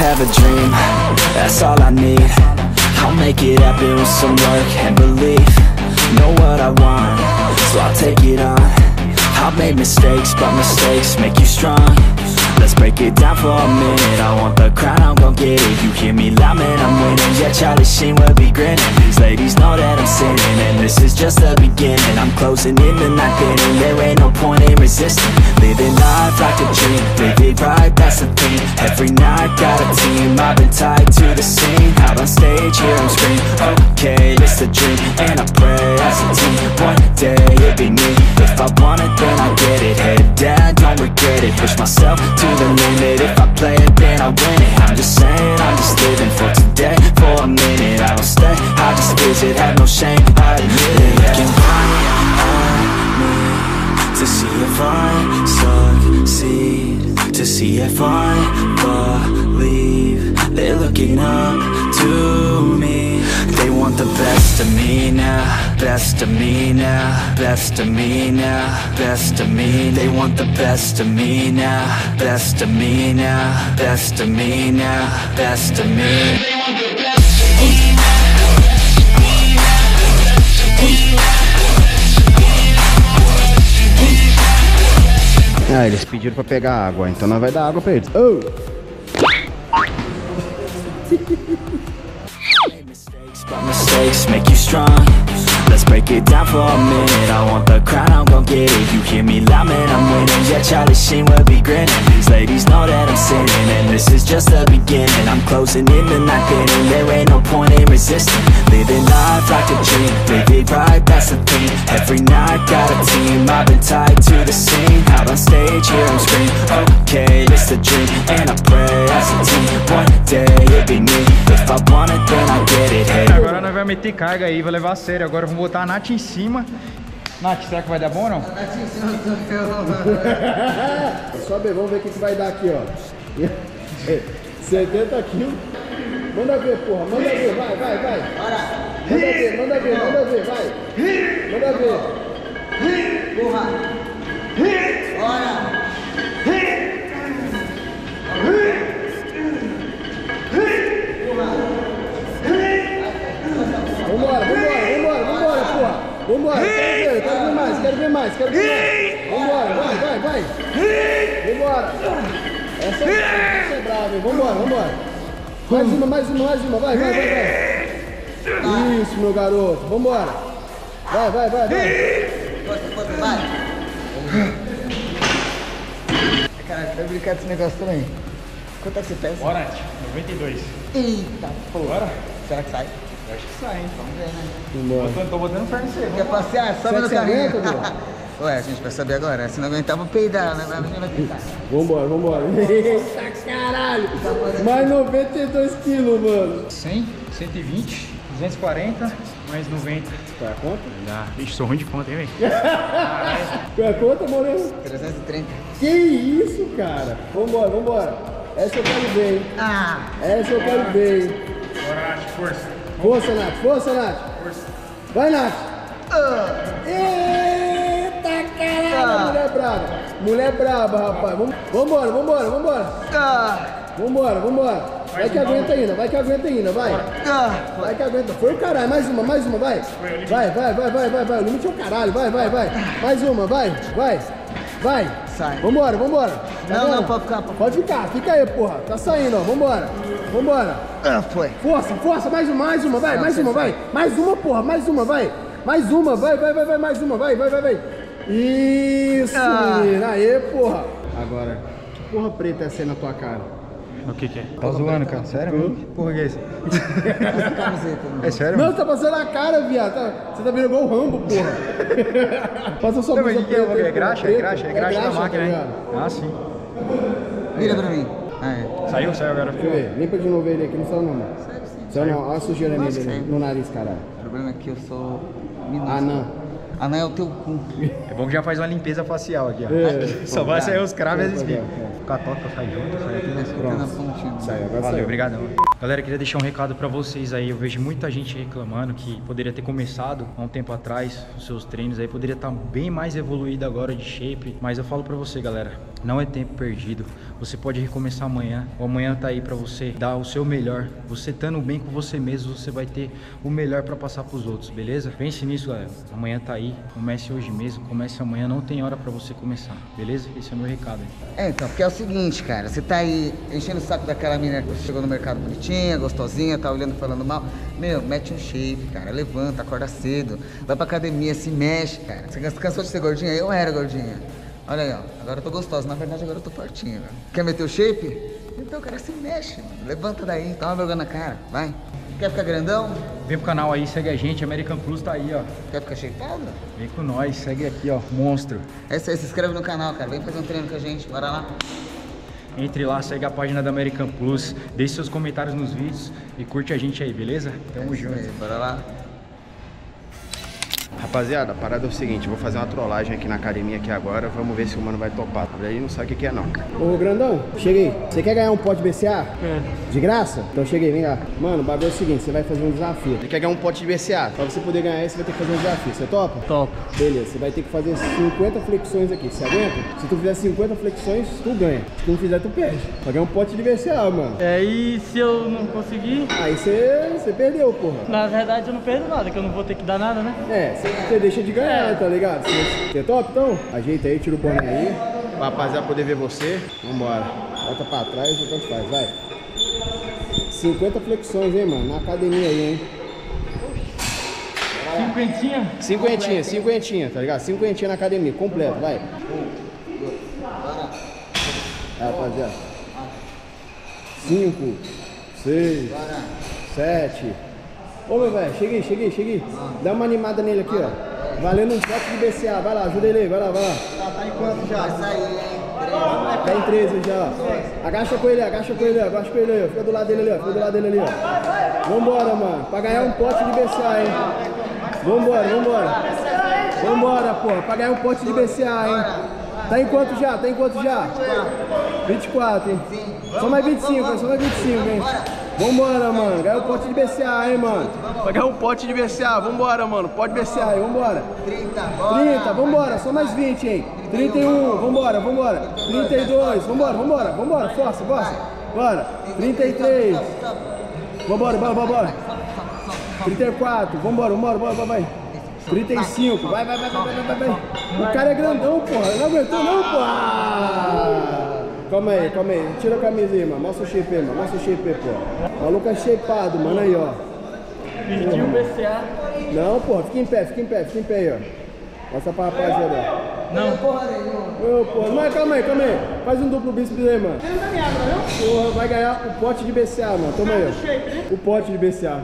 have a dream, that's all I need. I'll make it happen with some work and belief. Know what I want, so I'll take it on. I've made mistakes, but mistakes make you strong. Let's break it down for a minute. I want the crown, I'm gon' get it. You hear me loud, man, I'm winning. Yeah, Charlie Sheen will be grinning. These ladies know that I'm sinning, and this is just the beginning. I'm closing in the ninth inning. There ain't no point in resisting. Living life like a dream, live it right, that's the thing. Every night, got a team, I've been tied to the scene. Out on stage, here I'm screaming, okay, it's a dream. And I pray as a team, one day it'll be me. If I want it, then I get it. Head down, don't regret it. Push myself to the limit. If I play it, then I win it. I'm just saying, I'm just living for today. For a minute, I don't stay, I just visit. Have no shame, I admit it. Looking right at me to see if I succeed, to see if I believe. They're looking up to me. They want the best of me now, best of me now, best of me now, best of me. They want the best of me now, best of me now, best of me now, best of me. They want the best of me now. Ah, eles pediram pra pegar água, então nós vai dar água pra eles. Oh! But mistakes make you strong. Let's break it down for a minute. I want the crown, I'm gon' get it. You hear me loud, man, I'm winning. Yeah, Charlie Sheen will be grinning. These ladies know that I'm sinning, and this is just the beginning. I'm closing in the ninth inning. There ain't no point in resisting. Living life like a dream, live it right, that's the thing. Every night, got a team, I've been tied to the scene. Out on stage, here I'm screaming, okay, it's a dream. And I pray as a team, one day it'll be me. If I want it, then I get it. Hey. Agora nós vamos meter carga aí, vai levar a sério. Agora vamos botar a Nath em cima. Nath, será que vai dar bom ou não? A Nath em cima do Sobe, vamos ver o que vai dar aqui, ó. 70 quilos. Manda ver, porra, manda ver, vai. Bora. Manda ver, vai. Manda ver. Porra. Bora. Vambora, porra. Vambora, quero ver mais. Vambora, vai. Vambora. Essa é brava, hein? Vambora. Mais uma, vai. Isso, meu garoto, vambora. Vai. Força, vai. Cara, vai brincar desse negócio também. Quanto é que você pesa? Bora, Nath, 92. Eita, porra. Bora? Será que sai? Eu acho que sai, hein? Vamos ver, né? Tô botando ferro em você. Quer passear? Sobe no caminho. Ué, a gente vai saber agora. Se não aguentar, vou peidar, né? A gente vai tentar. Vambora. Eita, caralho. Mais 92 quilos, mano. 100, 120, 240, mais 90. Qual é a conta? Dá. Vixe, sou ruim de conta, hein, velho? Qual é a conta, Moreno? 330. Que isso, cara? Vambora. Essa eu quero ver, hein? Essa eu quero ver, hein? Bora, Nath, força. Força, Nath. Vai, Nath. Eita, caralho, mulher braba, rapaz. Vambora. Vambora. Vai que aguenta ainda, vai. Vai que aguenta. Foi o caralho, mais uma, vai. Vai. O limite é o caralho, vai. Mais uma, vai. Sai. Vambora. Não, pode ficar. Pode ficar, fica aí, porra. Tá saindo, ó. Vambora. Foi. Força, mais uma, vai. Mais uma, porra, vai. Mais uma, vai, mais uma, vai. Isso, menina. Aê, porra. Agora, que porra preta é essa aí na tua cara? O que é? Tá zoando, cara? Sério mesmo? Que porra que é isso? É sério? Não, você tá passando a cara, viado. Você tá vendo igual o Rambo, porra. Passa só blusa preta. É graxa da máquina, né? Ah, sim. Vira pra mim. Saiu agora. Deixa eu ver. Limpa de novo ele aqui, não saiu não, mano. Saiu não, olha a sujeira nele no nariz, caralho. O problema é que eu sou... Anã. Anel é o teu cu. É bom que já faz uma limpeza facial aqui, ó. Só vai sair os cravos e as espinhas. Catoca, sai junto, sai aqui. Na pontinha. Sai, agora Valeu, saiu. obrigadão. Galera, queria deixar um recado pra vocês aí. Eu vejo muita gente reclamando que poderia ter começado há um tempo atrás os seus treinos aí, poderia estar bem mais evoluído agora de shape. Mas eu falo pra você, galera, não é tempo perdido. Você pode recomeçar amanhã. O amanhã tá aí pra você dar o seu melhor. Você estando bem com você mesmo, você vai ter o melhor pra passar pros outros, beleza? Pense nisso, galera. Amanhã tá aí. Comece hoje mesmo, comece amanhã. Não tem hora pra você começar, beleza? Esse é o meu recado aí. Então, porque é o seguinte, cara, você tá aí enchendo o saco daquela menina que chegou no mercado bonitinha, gostosinha, tá olhando, falando mal. Meu, mete um shape, cara, levanta, acorda cedo, vai pra academia, se mexe, cara. Você cansou de ser gordinha? Eu era gordinha. Olha aí, ó, agora eu tô gostosa, na verdade agora eu tô fortinha, velho. Quer meter o shape? Então, cara, se mexe, mano. Levanta daí, toma vergonha na cara, vai. Quer ficar grandão? Vem pro canal aí, segue a gente. American Plus tá aí, ó. Quer ficar shapeado? Vem com nós, segue aqui, ó. Monstro. É isso aí, se inscreve no canal, cara. Vem fazer um treino com a gente, bora lá. Entre lá, segue a página da American Plus, deixe seus comentários nos vídeos e curte a gente aí, beleza? Tamo É isso junto. aí, bora lá. Rapaziada, a parada é o seguinte, vou fazer uma trollagem aqui na academia aqui agora, vamos ver se o mano vai topar. Daí não sabe o que é não. Ô, grandão, cheguei. Você quer ganhar um pote BCA? De graça? Então cheguei, vem cá. Mano, o bagulho é o seguinte, você vai fazer um desafio. Ele quer ganhar um pote de BCA. Pra você poder ganhar esse, você vai ter que fazer um desafio. Você topa? Top. Beleza, você vai ter que fazer 50 flexões aqui. Você aguenta? Se tu fizer 50 flexões, tu ganha. Se tu não fizer, tu perde. Vai ganhar um pote de BCA, mano. E se eu não conseguir, Aí você perdeu, porra. na verdade eu não perdo nada, que eu não vou ter que dar nada, né? É, você deixa de ganhar, tá ligado? Você top, então? Ajeita aí, tira o boné aí. Pra rapaziada poder ver você. Vambora. Volta pra trás e tanto faz, vai. 50 flexões, hein, mano? Na academia aí, hein? Cinquentinha? Cinquentinha, tá ligado? Cinquentinha na academia, completo, vai. Rapaziada. 5, 6, 7. Ô, meu velho, cheguei. Dá uma animada nele aqui, ó. Valendo um pote de BCA. Vai lá, ajuda ele aí, vai lá. Tá em quanto já? Vai sair, hein? Tá em 13 já, ó. Agacha com ele, ó. Fica do lado dele ali, ó. Vambora, mano. Pra ganhar um pote de BCA, hein. Vambora, pô. Pra ganhar um pote de BCA, hein. Tá em quanto já? 24, hein. Só mais 25, hein. Vambora, mano. Ganhar um pote de BCA, hein, mano. Pra ganhar um pote de BCA. Vambora, mano. Pote de BCA aí, vambora. 30, vambora. Só mais 20, hein. 31, vambora. 32, vambora. Força. Bora. 33. Vambora. 34, vambora. Vai. 35, vai. O cara é grandão, porra. Não aguentou, não, porra. Calma aí. Tira a camisa aí, mano. Mostra o shape, porra. O maluco é shapeado, mano. Aí, ó. Pediu o BCA. Não, porra. Fica em pé aí, ó. Mostra pra rapaziada. Não. Ô, porra. Mas calma aí. Faz um duplo bíceps aí, mano. Porra, vai ganhar o pote de BCA, mano. Toma aí, ó. O pote de BCA.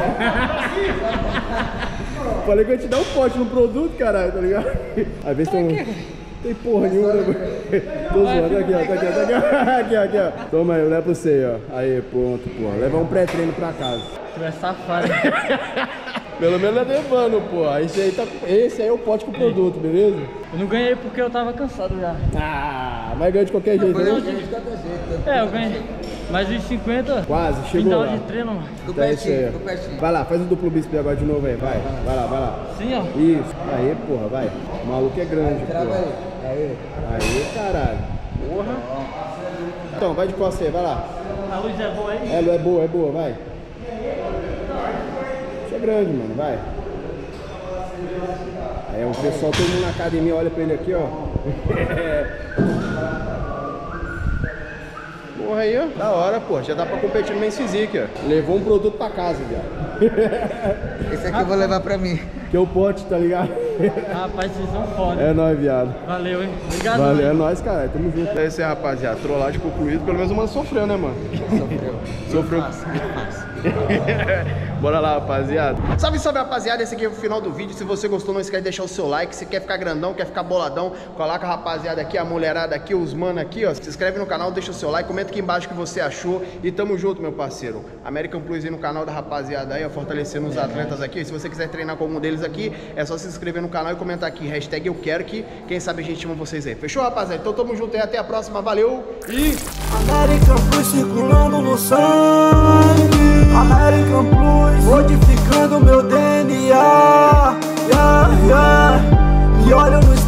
Falei que eu ia te dar um pote no produto, caralho, tá ligado? Às vezes tem porra nenhuma, né? Tô zoando, aqui, ó. Toma aí, leva pra você aí, ó. Aí, pronto, porra. Leva um pré-treino pra casa. Tu é safado. Pelo menos é levando, porra. Esse aí é o pote com o produto, beleza? Eu não ganhei porque eu tava cansado já. Ah, vai ganhar de qualquer jeito, né? Eu ganhei. Mas os 50. Quase, chegou final lá. de treino, mano. Então é isso aí, ó. Vai lá, faz o duplo bíceps agora de novo aí, vai lá. Sim, ó. Isso, aí, porra, vai. O maluco é grande, porra. Aí, caralho. Porra. Então, vai de costas aí, vai lá. A luz é boa aí? É boa, vai. Isso é grande, mano, vai. Aí o pessoal, todo mundo na academia olha pra ele aqui, ó. Porra aí, ó. Da hora, pô. Já dá pra competir no Men's Physique, ó. Levou um produto pra casa, viado. Esse aqui eu vou levar pra mim. Que é o pote, tá ligado? Rapaz, vocês são foda. É nóis, viado. Valeu, hein? Obrigado. Valeu, é hein? nóis, caralho. Tamo junto. É isso aí, rapaziada. Trollagem concluída. Pelo menos o mano sofreu, né, mano? Sofreu. Bora lá, rapaziada. Salve, salve, rapaziada. Esse aqui é o final do vídeo. Se você gostou, não esquece de deixar o seu like. Se quer ficar grandão, quer ficar boladão, coloca a rapaziada aqui, a mulherada aqui, os mano aqui, ó. Se inscreve no canal, deixa o seu like, comenta aqui embaixo o que você achou. E tamo junto, meu parceiro. American Plus aí no canal da rapaziada aí, ó, fortalecendo os atletas aqui. Se você quiser treinar com algum deles aqui, é só se inscrever no canal e comentar aqui, hashtag eu quero que, quem sabe a gente chama vocês aí. Fechou, rapaziada? Então tamo junto aí, até a próxima. Valeu e... American Plus circulando no sangue. American Plus modificando meu DNA. Me olho no